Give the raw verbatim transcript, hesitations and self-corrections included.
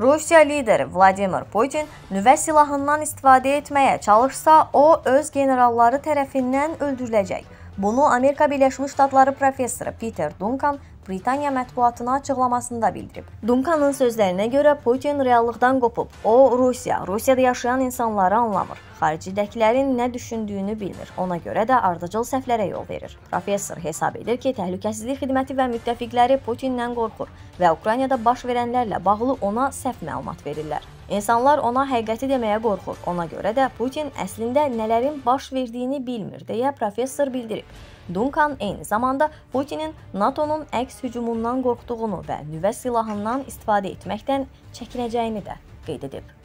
Rusiya lideri Vladimir Putin nüvə silahından istifadə etməyə çalışsa, o öz generalları tərəfindən öldürüləcək. Bunu Amerika Birləşmiş Ştatları professoru Peter Duncan Britaniya mətbuatına açıqlamasında bildirib. Duncan'ın sözlərinə görə Putin reallıqdan qopub. O, Rusiya, Rusiyada yaşayan insanları anlamır. Xaricdəkilərin nə düşündüyünü bilmir. Ona görə də ardıcıl səhvlərə yol verir. Professor hesab edir ki, təhlükəsizlik xidməti və müttəfiqləri Putindən qorxur və Ukraynada baş verənlərlə bağlı ona səhv məlumat verirlər. İnsanlar ona həqiqəti deməyə qorxur. Ona görə də Putin əslində nələrin baş verdiyini bilmir, deyə professor bildirib. Duncan eyni zamanda Putinin NATO'nun əks hücumundan qorxduğunu və nüvə silahından istifadə etməkdən çəkinəcəyini də qeyd edib.